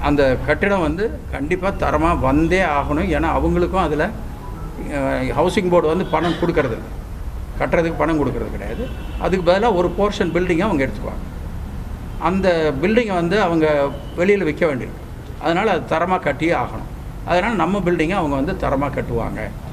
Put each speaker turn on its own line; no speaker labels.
அந்த கட்டிடம் வந்து கண்டிப்பாக தரமாக வந்தே ஆகணும். ஏன்னா அவங்களுக்கும் அதில் ஹவுசிங் போர்டு வந்து பணம் கொடுக்கறது, கட்டுறதுக்கு பணம் கொடுக்கறது கிடையாது. அதுக்கு பதிலாக ஒரு போர்ஷன் பில்டிங்கை அவங்க எடுத்துக்குவாங்க. அந்த பில்டிங்கை வந்து அவங்க வெளியில் விற்க வேண்டியிருக்கு. அதனால் அது தரமாக கட்டியே ஆகணும். அதனால் நம்ம பில்டிங்கை அவங்க வந்து தரமாக கட்டுவாங்க.